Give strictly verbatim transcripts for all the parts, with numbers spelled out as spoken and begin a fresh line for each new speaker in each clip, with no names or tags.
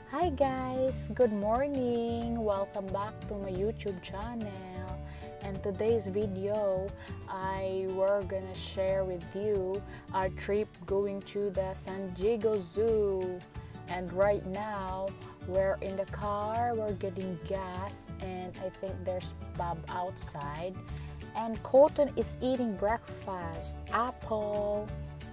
Hi guys, good morning. Welcome back to my YouTube channel. And today's video, I were gonna share with you our trip going to the San Diego Zoo. And right now, we're in the car, we're getting gas, and I think there's Bob outside. And Colton is eating breakfast, apple.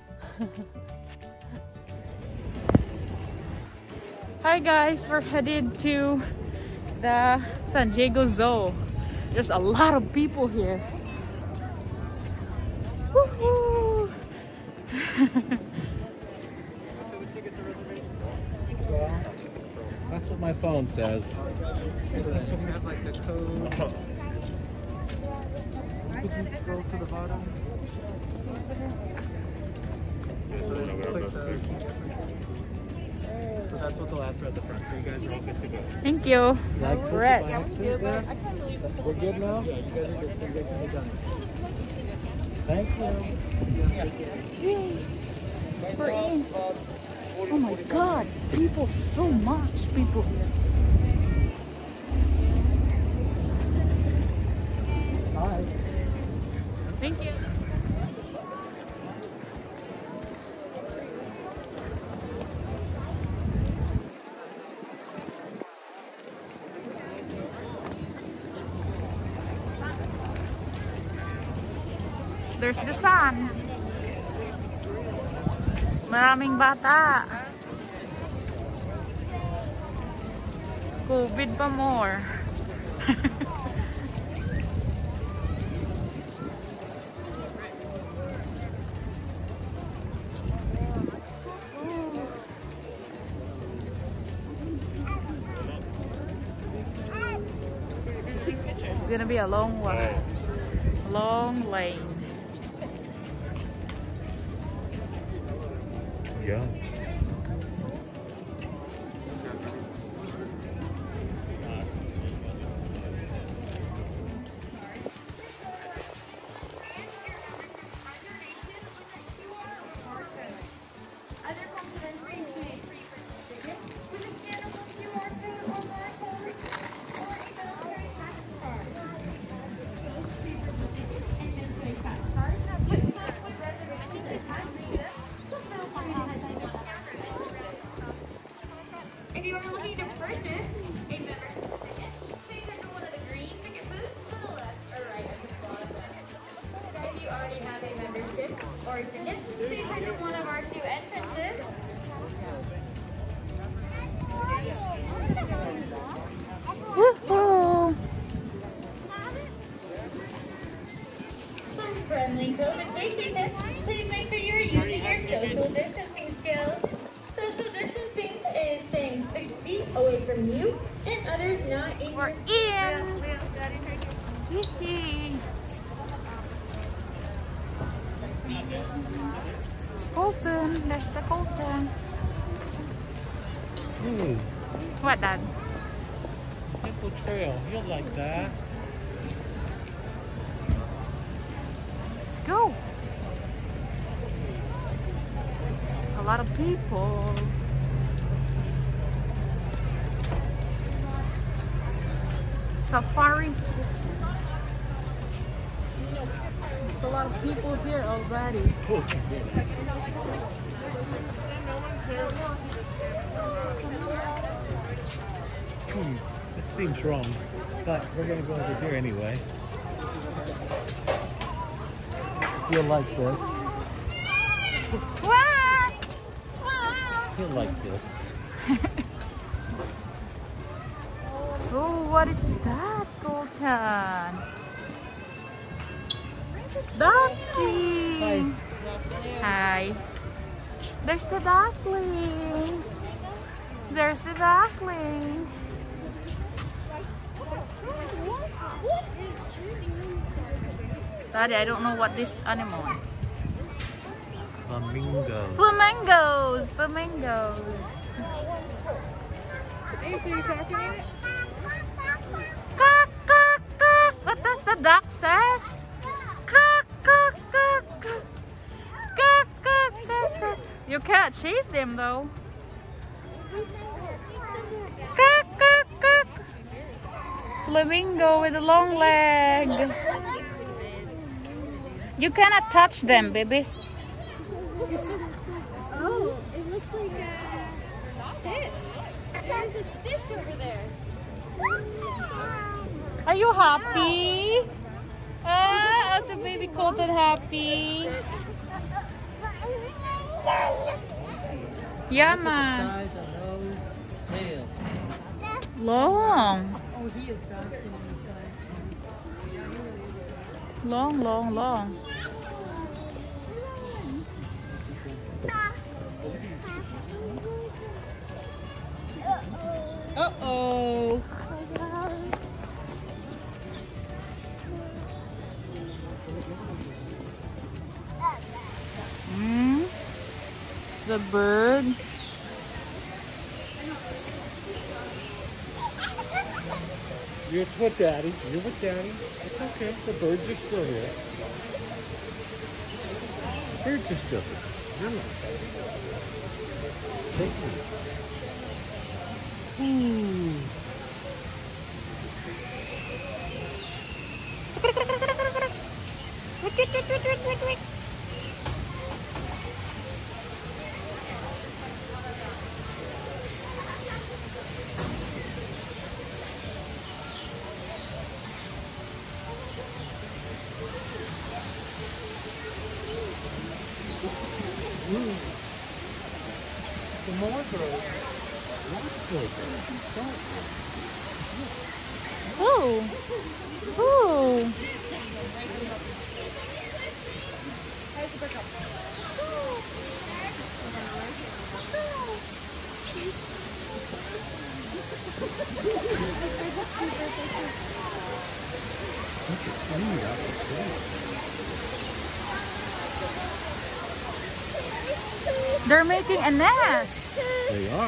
Hi guys, we're headed to the San Diego Zoo. There's a lot of people here. Woohoo!
That's what my phone says.
Have like the code. Could you scroll to the bottom? Yeah, so then you click the So that's what they'll ask for at the front. So you guys are all good to go.
Thank you.
Like
Brett.
We're good now?
Yeah, you guys are good. So you guys can be done.
Thank you.
We're in. Oh my god, people, so much people here.
Hi.
Thank you. There's the sun. Maraming bata. COVID pa more. It's gonna be a long one. Long lane.
Yeah.
If you are looking to purchase a membership ticket, please enter one of the green ticket booths to the left or right of the bottom left. If you already have a membership or ticket, please enter one of our two entrances.
Woohoo!
Some friendly COVID safety tips. Please make sure you're using your social distancing skills. Social distancing is staying six feet away from you and others not in
We're
your
in. Hee-hee. Colton, there's the Colton.
Ooh,
What, Dad?
Temple Trail. You'll like that.
Let's go. It's a lot of people. Safari. There's a lot of people here already.
Hmm, this seems wrong, but we're gonna go over here anyway. You'll like this.
Wah! Wah!
You'll like this.
Oh, what is that, Colton? Duckling! Hi. There's the duckling. There's the duckling. Daddy, I don't know what this animal is.
Flamingo.
Flamingos! Flamingos! Cock, cock, cock! What does the duck says? Cock, cock, cock, cock! Cock, cock, cock, cock! You can't chase them though. Kak, kak, kak. Flamingo with a long leg. You cannot touch them, baby.
Oh, it looks like a stitch. There's a stitch over there.
Are you happy? Ah, it's a baby Colton happy. Yeah, man.
Size of nose, tail.
Long.
Oh, he is basking in the sun.
Long, long, long. Uh-oh. Hmm? It's the bird.
You're with Daddy. You're with Daddy. It's okay. The birds are still here. Birds are still here. Relax. Take it easy. Ooh. Some more birds. Lots of birds.
Oh. Oh. They're making a nest.
They are.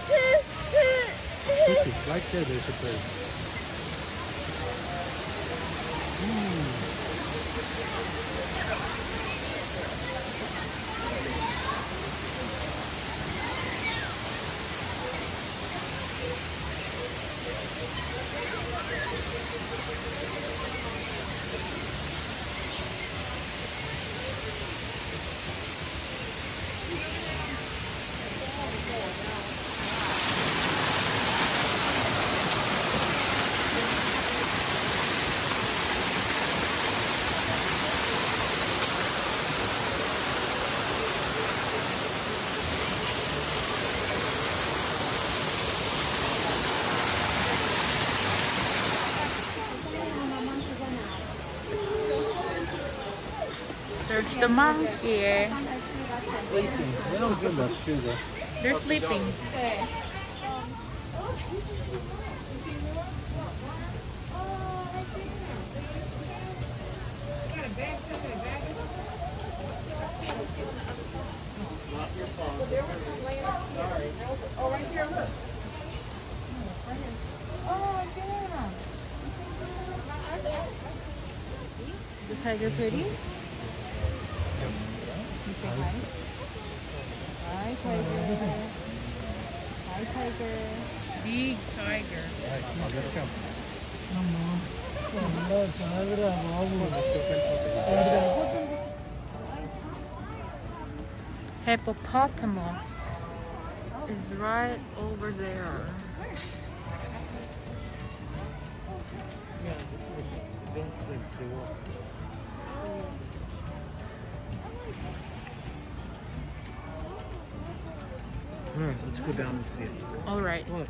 Look, it's right there. There's a bird.
There's the monkey.
Sleeping. They don't give much, do they?
They're sleeping. The tiger pretty? You say hi? Hi, tiger. Hi, tiger. Big tiger.
All right, come on, let's go.
Hippopotamus is right over there.
Yeah, this is a don't sleep too well. All right, let's go down and see it.
All right.
Look.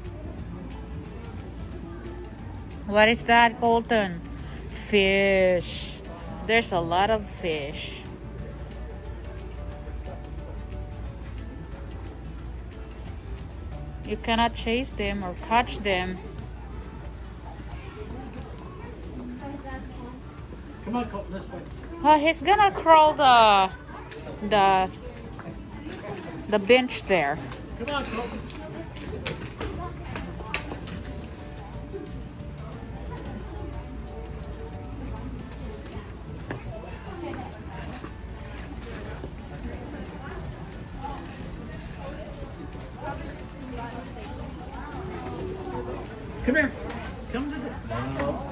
What is that, Colton? Fish. There's a lot of fish. You cannot chase them or catch them.
Come on, Colton, this way.
Oh, he's gonna crawl the the the bench there.
Come on, Colton. Come here. Come to the. No.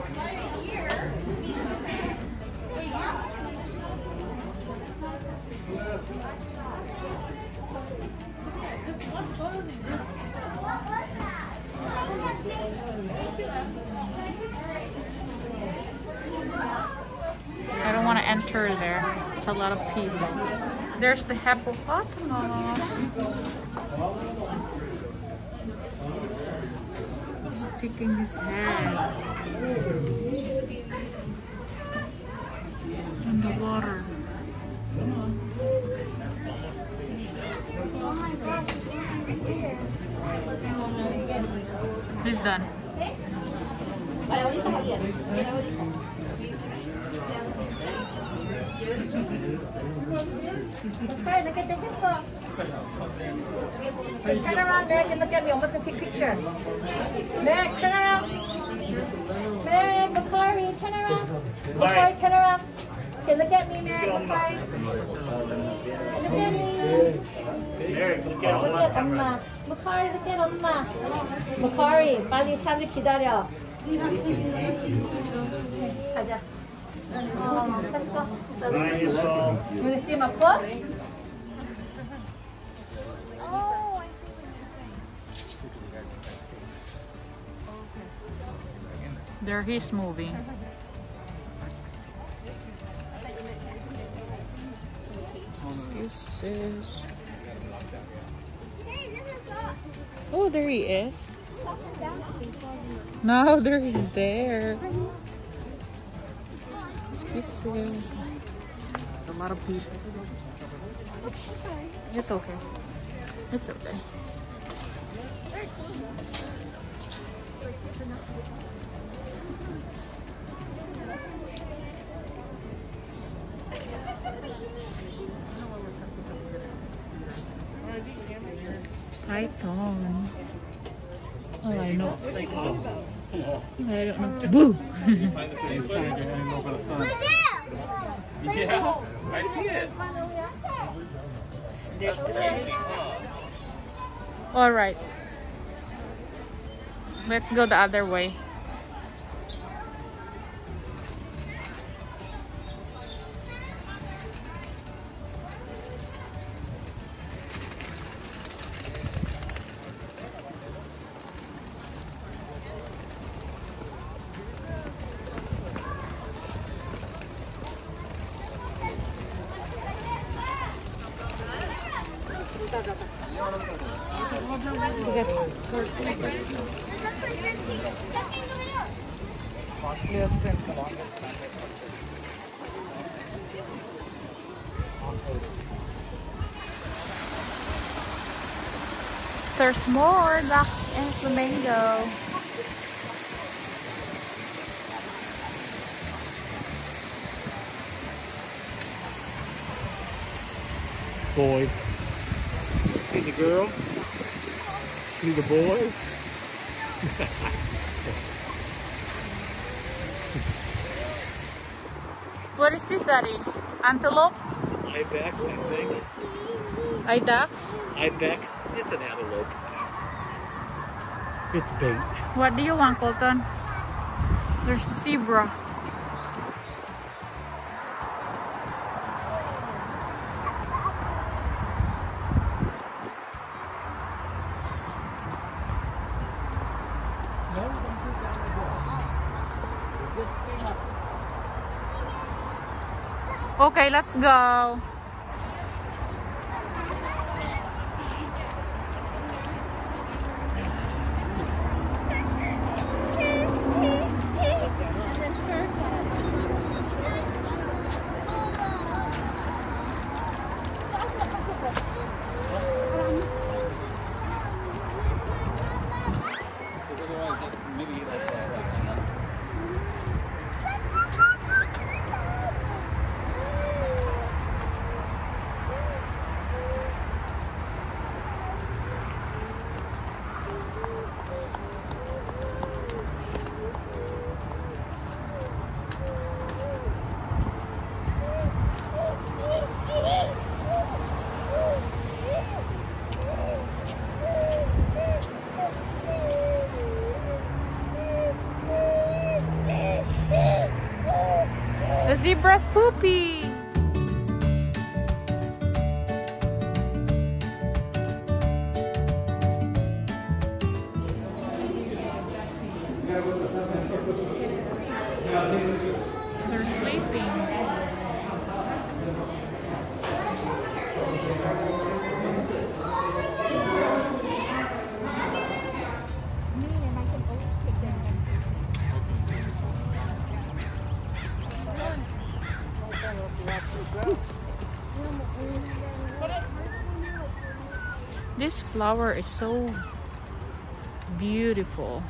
I don't want to enter there. It's a lot of people. There's the hippopotamus. Sticking his head in the water. He's done.
Hi, look at the hippo. Hey, turn around, Meg, and look at me. I'm just going to take a picture. Meg, turn around. Meg, Bakari, turn around. Bakari, turn around. Okay, look at me, Meg, Bakari. Look at me. Look at 엄마. Bakari, look at 엄마. Bakari, 빨리 사람들 기다려. 가자. Oh, let's go. You want to see my foot?
Oh, I see what you're saying.
There he's moving. Excuses.
Hey, this is not.
Oh, there he is. No, there he's there. Excuses. It's a lot of people. It's okay. It's okay. Python. Oh, I know. I don't know. Boo!
You find the same thing hanging over the sun. Yeah, I see it.
There's the snake. All right. Let's go the other way. There's more ducks and flamingo.
Boy. See the girl? See the boy?
What is this, Daddy? Antelope?
Ibex, I think.
Ibex?
Ibex. It's an antelope. It's bait.
What do you want, Colton? There's the zebra. Okay, let's go. zebra's pooping. They're sleeping. This flower is so beautiful.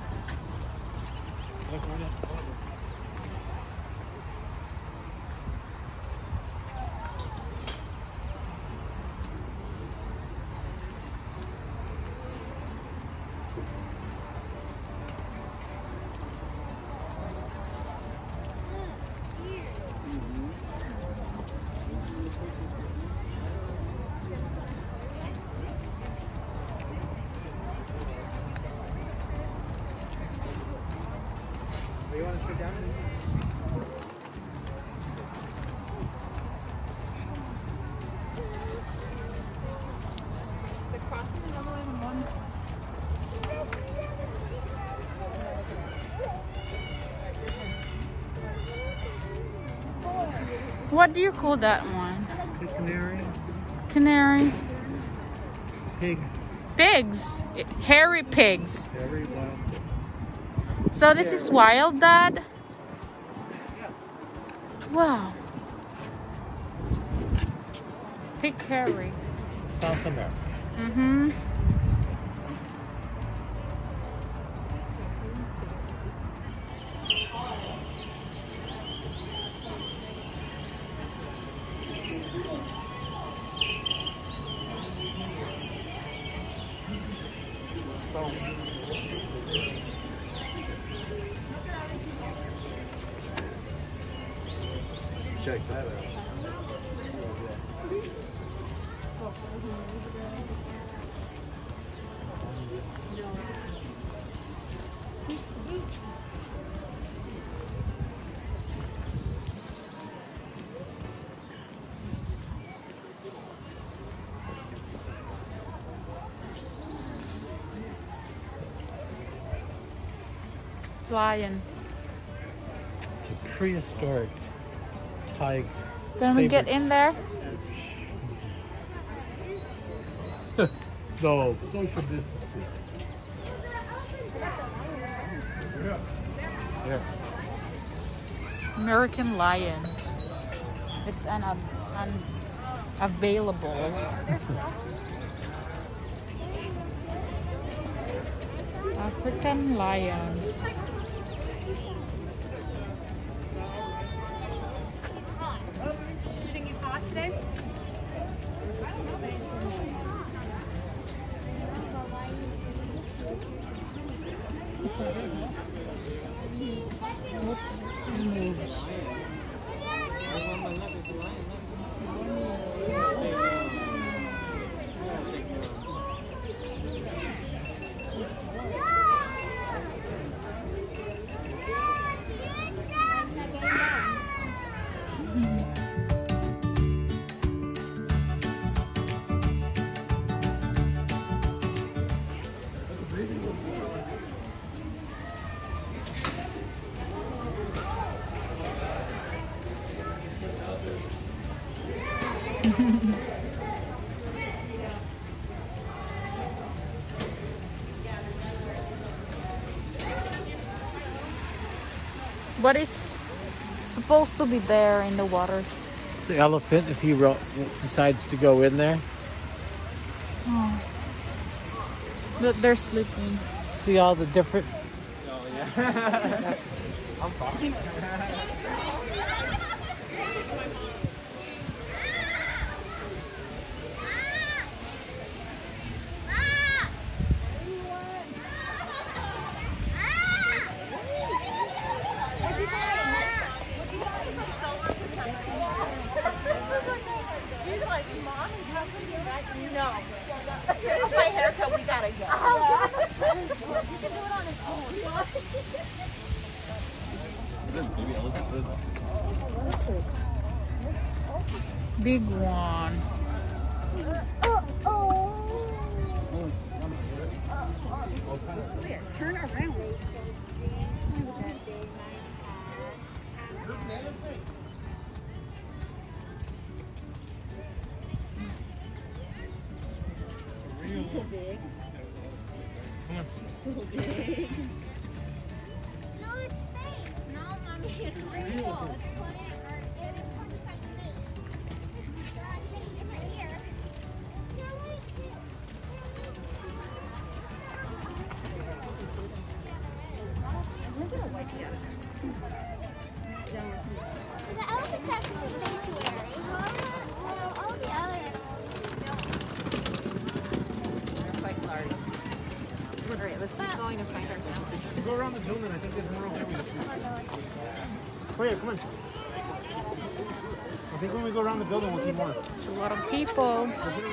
You want to sit down?
What do you call that one?
The canary.
Canary.
Pig.
Pigs. Hairy pigs.
Hairy wild.
So this is wild, Dad? Wow. Pig hairy.
South America.
Mm-hmm.
Check that out.
Lion.
It's a prehistoric tiger.
Can we get in there?
No, social distancing. Yeah.
American lion. It's an unavailable. African lion.
You think he's hot today?
Oops, he moves. What is supposed to be there in the water?
The elephant, if he ro decides to go in there.
Oh. But they're sleeping.
See all the different.
Oh, yeah. I'm fine.
No. Here's my haircut, we gotta go. You can do it on his own.
Big one.
Turn around. She's so big.
Come on.
She's so big.
No, it's fake.
No, mommy, it's real. It's playing.
The elephant's actually a sanctuary. Uh, all the others.
Quite large. All right, let's keep going and find our balance.
Go around the building. I think there's more over here. Oh yeah, come on. I think when we go around the building, we'll see more.
It's a lot of people.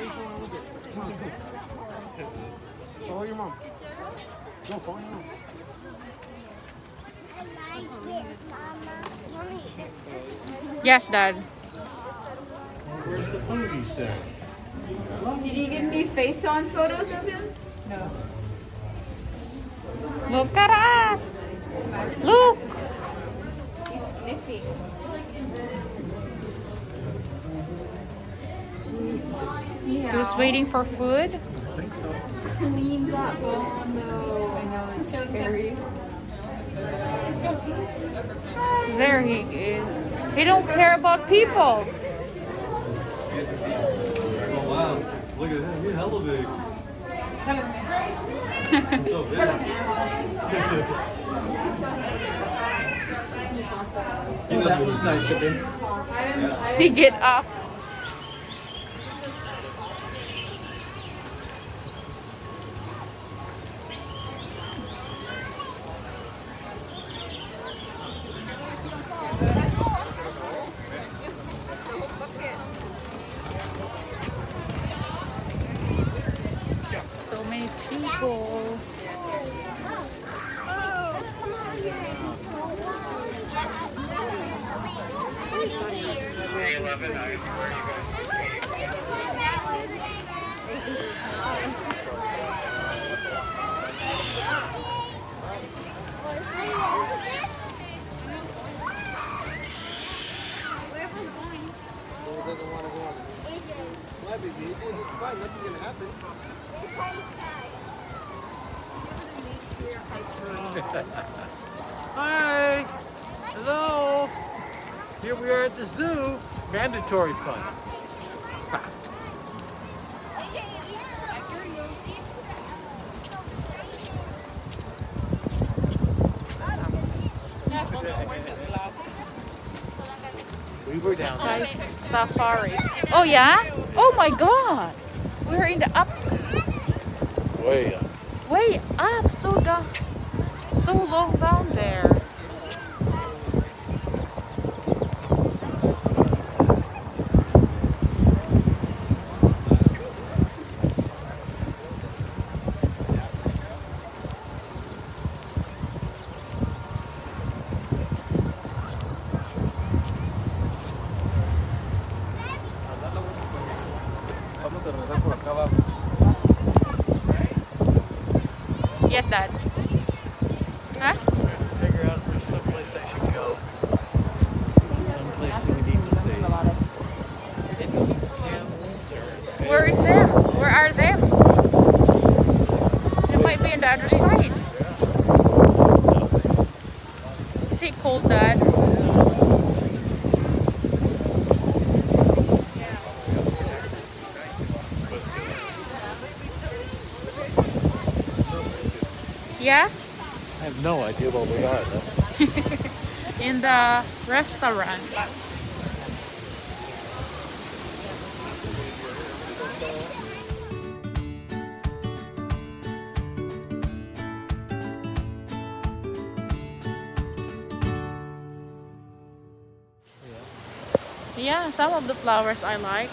Follow your mom. Go, follow your mom.
I like it, Mama. Mommy.
Yes, Dad.
Where's the food you said?
Did you give me face-on photos of him?
Look at us. Look.
He's sniffing.
He was waiting for food.
I think so.
Clean that. Oh no. I know, it's so scary.
There he is. He don't care about people.
Oh wow, look at him, he's hella big. He's so big.
Oh, that was nice of him.
He get up. So many people.
Hi. Hello. Here we are at the zoo. Mandatory fun. We were down there.
Sky safari. Oh yeah? Oh my god. We're in the up,
Way up.
way up, so down, so long down there.
Vamos a regresar por acá abajo.
Yes, Dad. Huh?
Figure out if there's someplace I should go. Someplace we need to see. It's him.
Where is them? Where are them? They might be on the other side. Is it cold, Dad? Yeah?
I have no idea what we are though.
In the restaurant. Yeah, some of the flowers I like.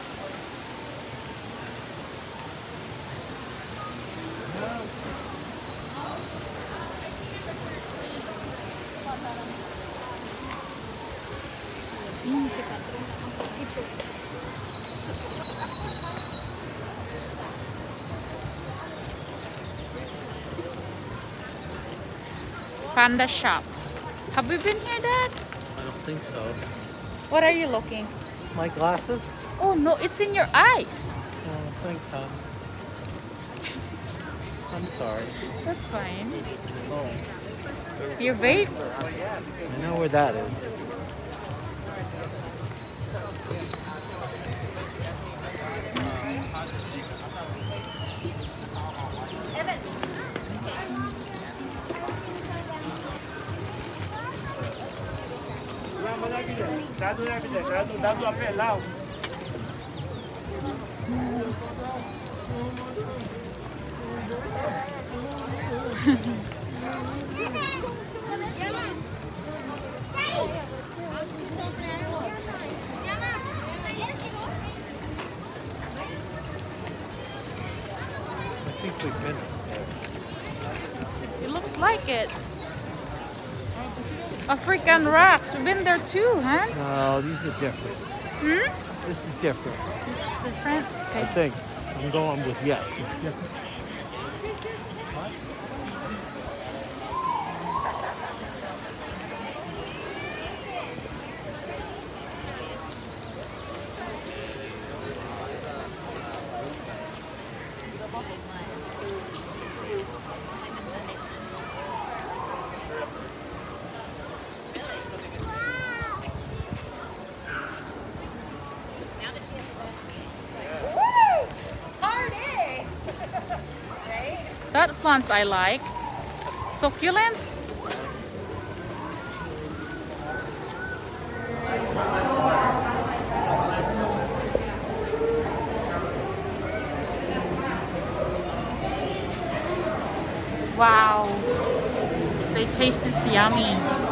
Panda shop. Have we been here, Dad?
I don't think so.
What are you looking?
My glasses?
Oh no, it's in your eyes.
I don't think so. I'm sorry.
That's fine.
Oh,
Your vape?
I know where that is. I think we've been there.
It looks like it. African rocks. We've been there too, huh?
No, these are different.
Hmm?
This is different.
This is different.
I
Okay.
think. I'm going with yes. It's different.
That plants I like. Succulents. Wow. They taste this yummy.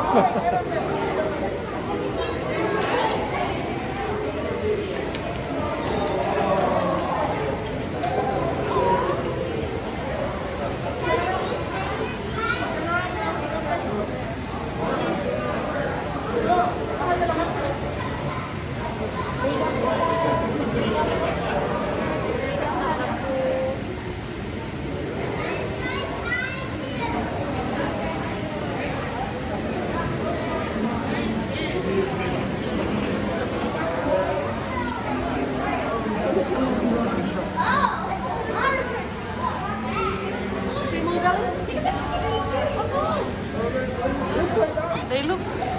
They look.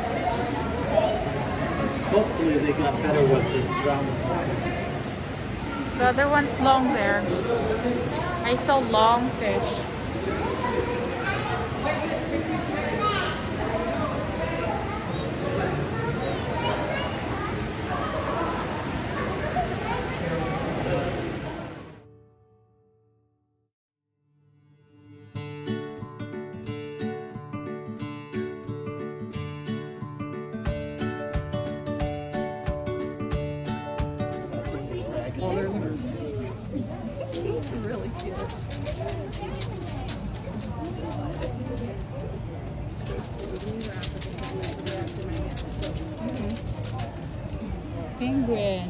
Hopefully they got better ones around the corner.
The other one's long there. I saw long fish. Penguin.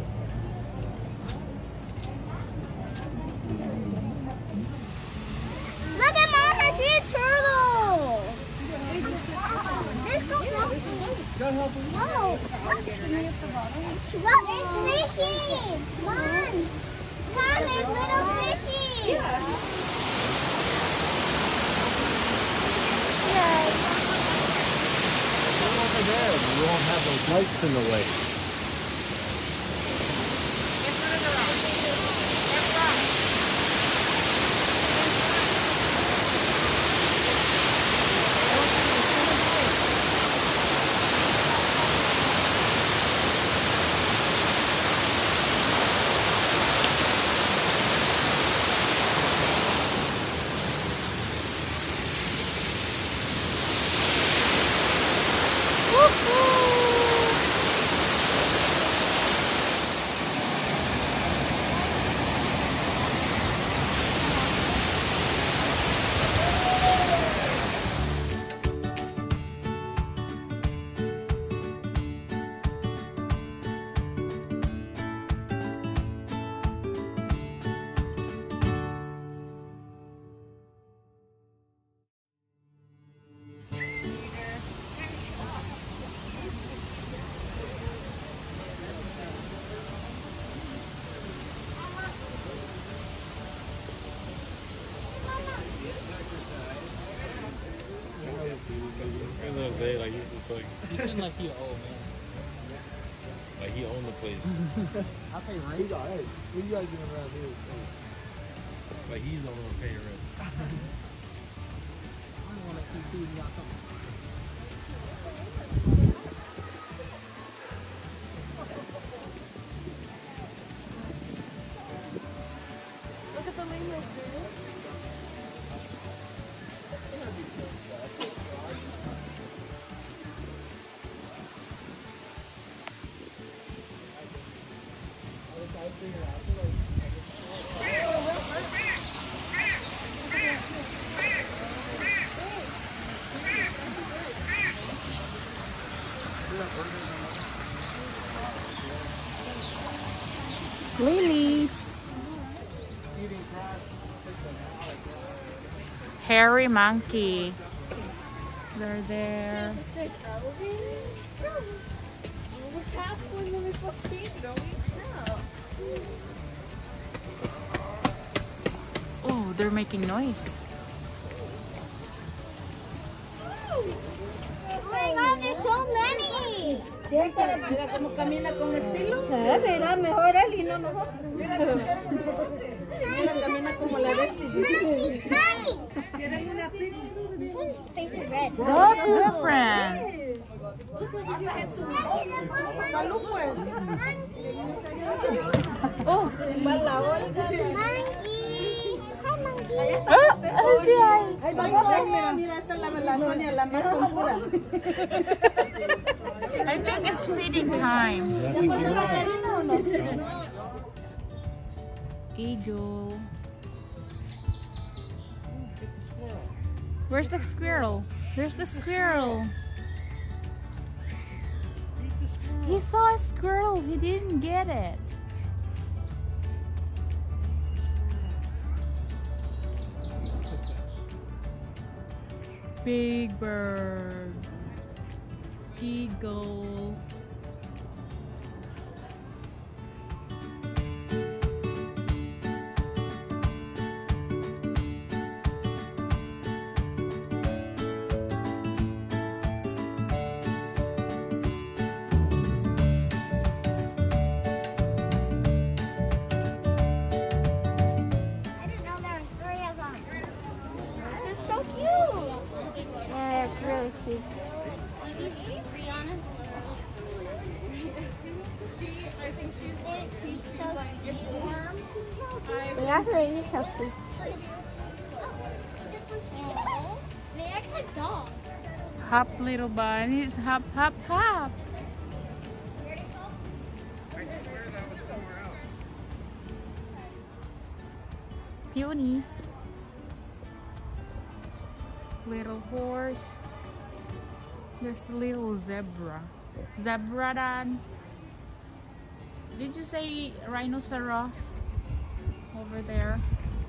Look at Mom, I see a turtle. Let's go. No. What is fishy? Mom. Come, there's little fishy. Yeah.
Over there, we won't have those lights in the way.
Jose, like he's just like,
He seemed like he old man.
like he owned the place.
I pay rent. You got, hey, what you guys doing around here?
Like he's the one paying rent.
I don't want to keep feeding y'all something.
Look at the lemurs, dude.
Lilies. Hairy monkey. They're there. Oh, they're making noise.
Oh my God, there's so many.
Mira cómo camina con estilo.
Ah, mira, mejor él y no mejor.
Mira camina como la de este. ¿Quieren una pizza?
This one's face is red.
That's different.
Salud pues.
Oh,
Para la Olga.
Monkey. Hi, monkey.
oh, ano siya?
Ay, va Sonia. Mira, esta es la, la Sonia, la más confusa.
I think it's feeding time.
¿Ya pasó la Karina o no?
Eagle. Where's the squirrel? There's the squirrel. He saw a squirrel. He didn't get it. Big bird. Eagle.
I didn't know there were three of them. It's so cute. Yeah, it's really cute. Yeah, really healthy. They act like dogs.
Hop, little bunnies. Hop, hop, hop. Puny. Little horse. There's the little zebra. Zebra dan. Did you say rhinoceros? Over there.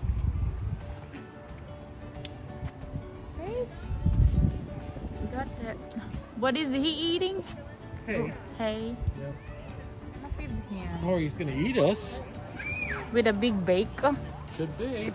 Hey.
Got that. What is he eating?
Hey.
Hay.
Yeah.
Look at him.
Or he's gonna eat us.
With a big beak.
Could be. He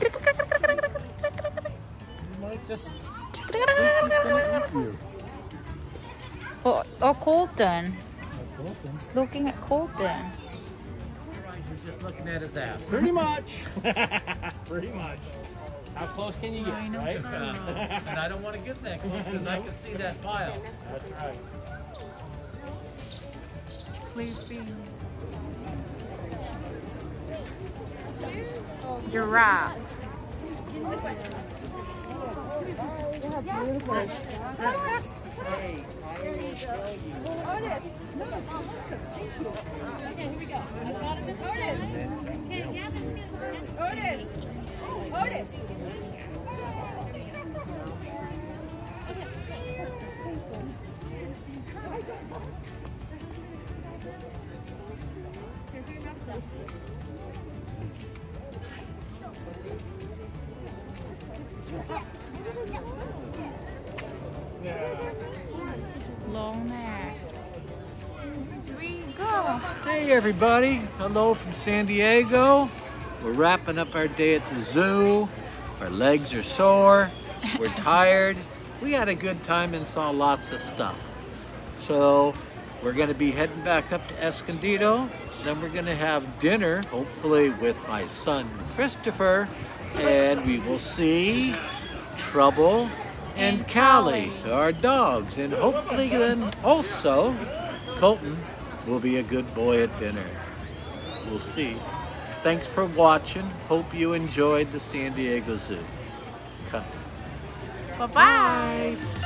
might just think he's gonna eat you.
Oh, oh, Colton.
Oh, Colton.
He's looking at Colton.
You're just looking at his ass. Pretty much. Pretty much. How close can you get,
I know,
right?
sir.
And I don't want to get that close because I can see that pile. That's right.
Sleeping. Giraffe.
Okay, here we go. I've got him in the center. Okay, yeah,
Otis. Otis.
Long neck. Here we go.
Hey everybody, hello from San Diego. We're wrapping up our day at the zoo. Our legs are sore, we're tired,
we had a good time and saw lots of stuff. So we're going to be heading back up to Escondido. Then we're going to have dinner, hopefully with my son Christopher, and we will see Trouble and Callie, our dogs, and hopefully then also Colton will be a good boy at dinner. We'll see. Thanks for watching. Hope you enjoyed the San Diego Zoo. Cut. Bye-bye.